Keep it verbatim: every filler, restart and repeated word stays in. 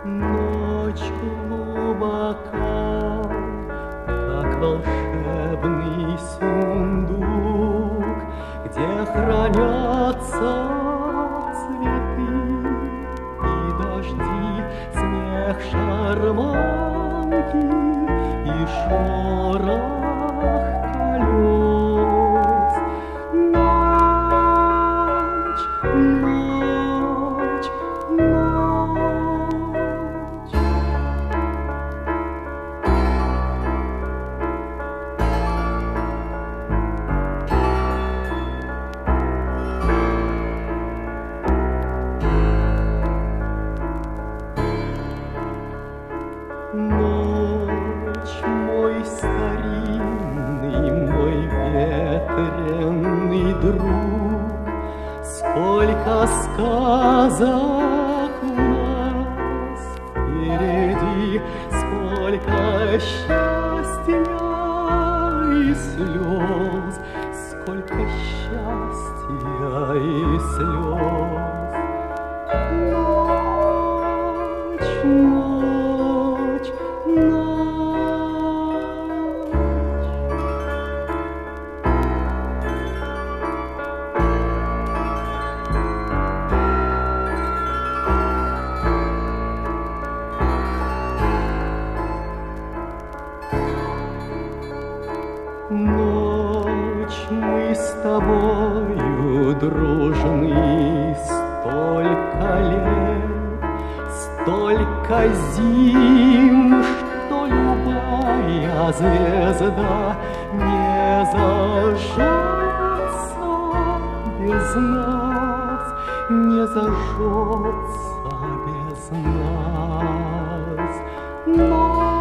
Ночь глубока, как волшебный сундук, где хранятся цветы и дожди, смех шарманки и шорох колес. Ночь, ночь, ночь. Ночь, мой старинный, мой ветреный друг, сколько сказок у нас впереди, сколько счастья и слез, сколько счастья и слез. Ночь, ночь, ночь, мы с тобою дружны столько лет, столько зим, что любая звезда не зажжется без нас, не зажжется без нас. Но